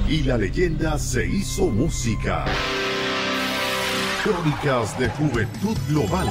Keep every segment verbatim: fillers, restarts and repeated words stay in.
y la leyenda se hizo música. Crónicas de Juventud Global.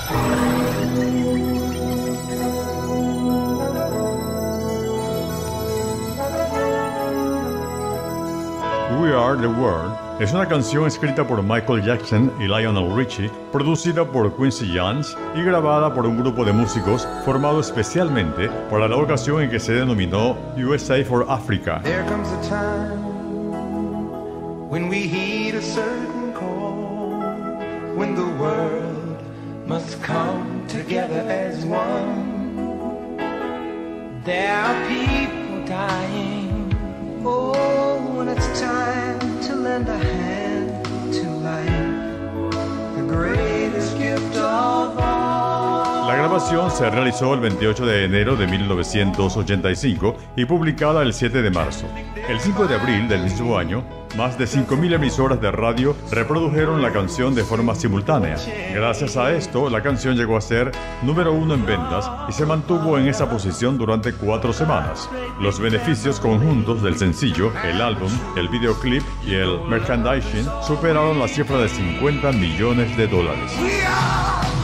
We Are the World es una canción escrita por Michael Jackson y Lionel Richie, producida por Quincy Jones y grabada por un grupo de músicos formado especialmente para la ocasión en que se denominó U S A for Africa. There comes a time when we heed a certain call, when the world must come together as one. There are people dying. Oh, when it's time to lend a hand to life, the greatest gift of all. La grabación se realizó el veintiocho de enero de mil novecientos ochenta y cinco y publicada el siete de marzo. El cinco de abril del mismo año, más de cinco mil emisoras de radio reprodujeron la canción de forma simultánea. Gracias a esto, la canción llegó a ser número uno en ventas y se mantuvo en esa posición durante cuatro semanas. Los beneficios conjuntos del sencillo, el álbum, el videoclip y el merchandising superaron la cifra de cincuenta millones de dólares. We are